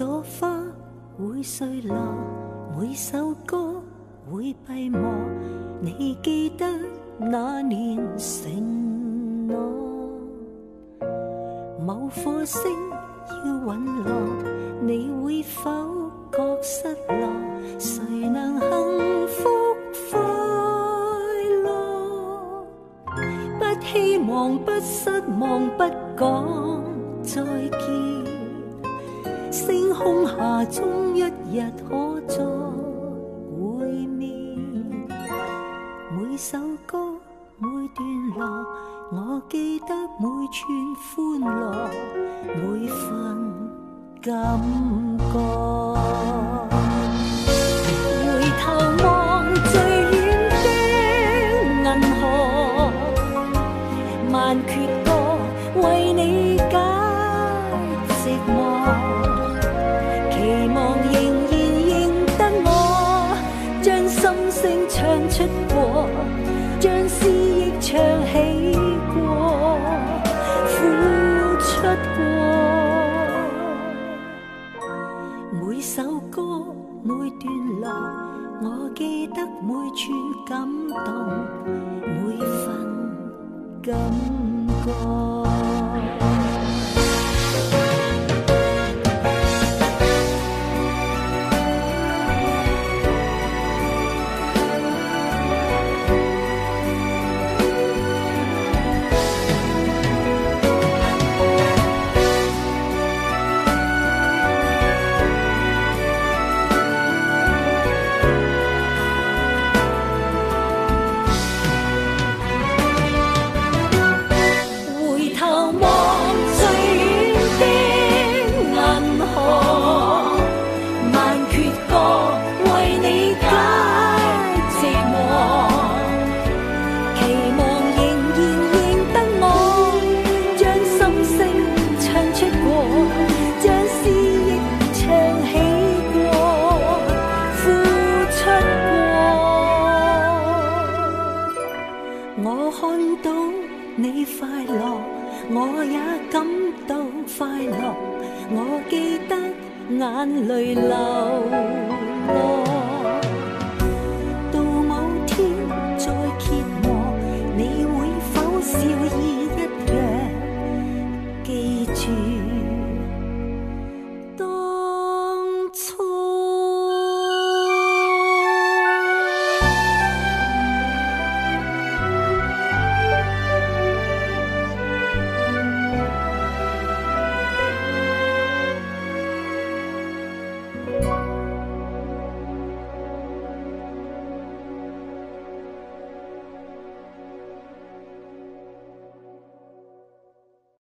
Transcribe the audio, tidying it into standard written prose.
朵花會碎落，每首歌會閉幕。你記得那年承諾，某顆星要隕落，你會否覺失落？誰能幸福快樂？不希望，不失望，不講再見。星空下終一日可再會面。每首歌每段落，我記得每串歡樂，每份感覺。回頭望最遠的銀河，萬闕歌為你解寂寞，期望仍然認得我，將心聲唱出過，將詩意唱起過，付出過。每首歌每段落，我記得每串感動，每份感覺。我看到你快樂，我也感到快樂，我記得眼淚流落。到某天再揭幕，你會否笑意一樣記住